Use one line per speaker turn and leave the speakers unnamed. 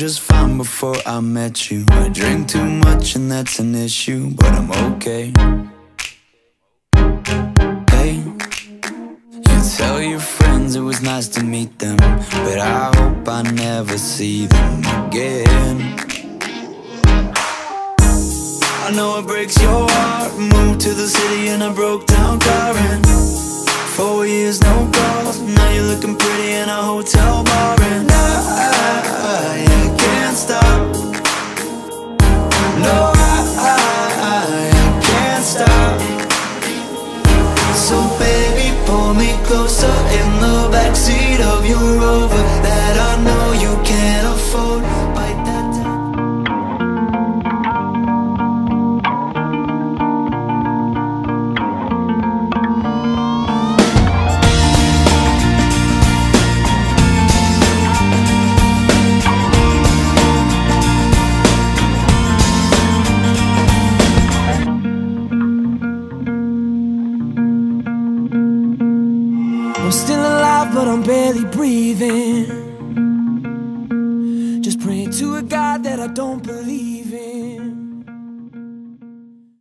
just fine before I met you. I drink too much and that's an issue, but I'm okay. Hey, you tell your friends it was nice to meet them, but I hope I never see them again. I know it breaks your heart. Moved to the city in a broke down car, and 4 years no calls. Now you're looking pretty in a hotel bar, and I can't stop. No, I can't stop. So baby, pull me closer in the backseat of your Rover that I know you can't afford. Bite that time.
I'm still alive, but I'm barely breathing. Just praying to a God that I don't believe in.